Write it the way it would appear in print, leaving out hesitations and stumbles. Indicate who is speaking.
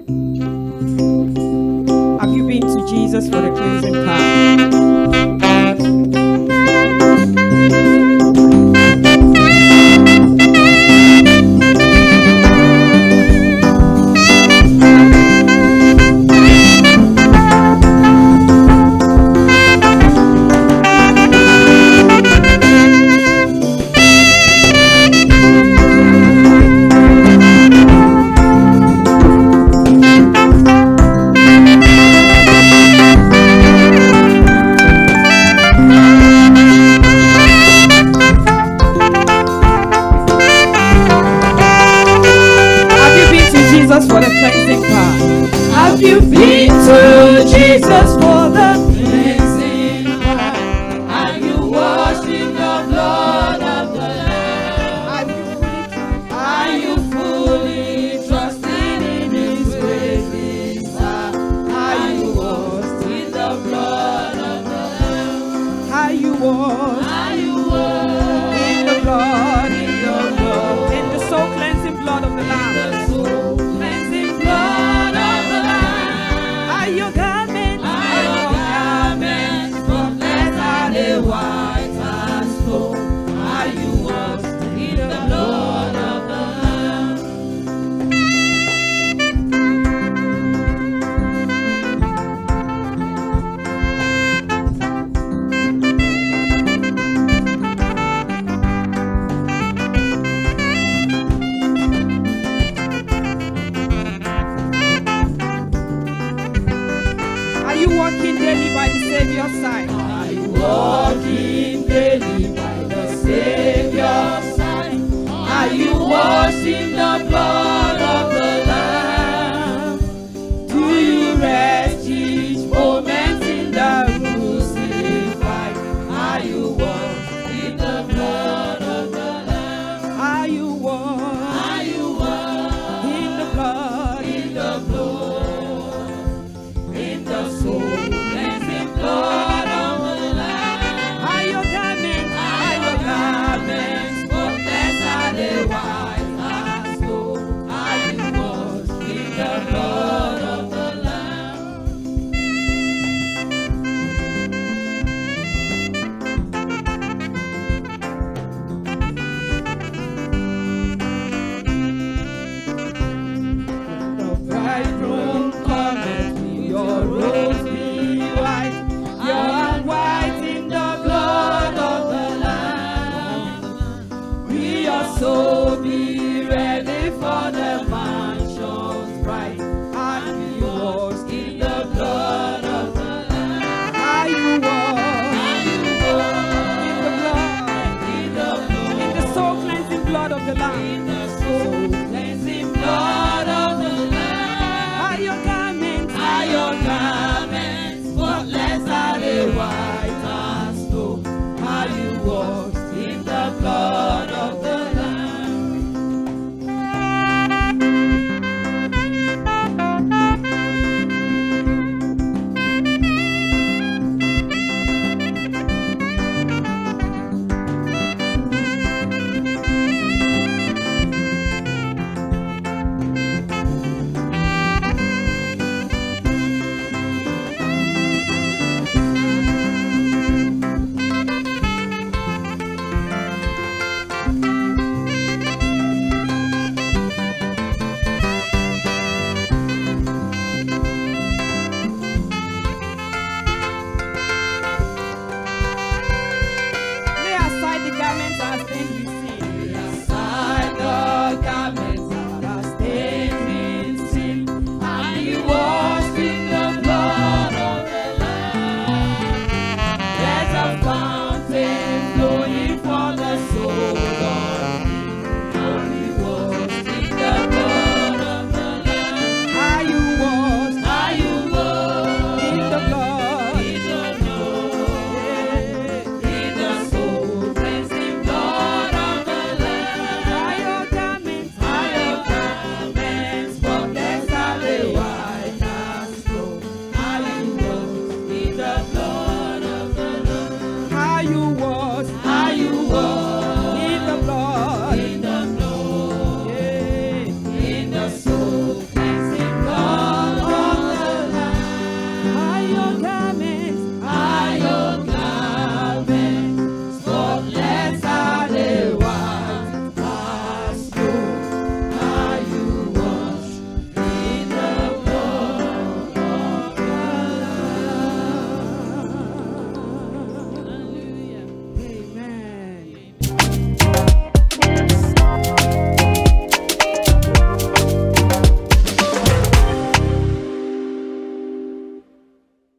Speaker 1: Have you been to Jesus for the cleansing power? For the cleansing power. Have you been to Jesus for the cleansing power? Are you washed in the blood of the Lamb? Are you fully trusting in His grace? Are you washed in the blood of the Lamb? Are you washed? Are you washed in the blood, in the soul cleansing blood of the Lamb? White as snow, are you washed in the blood of the Lamb? Are you walking daily by the Savior's side? Walking daily by the Savior's side. Are you washed in the blood of the Lamb? Do you rest each moment in the crucified? Are you washed in the blood of the Lamb? Are you washed? Are you washed in the blood? In the blood, in the soul cleansing blood. So be ready for the mansions bright. Are you washed in the blood of the Lamb? Are you washed? Are you washed in the blood? In the soul cleansing blood of the Lamb? In the soul cleansing blood.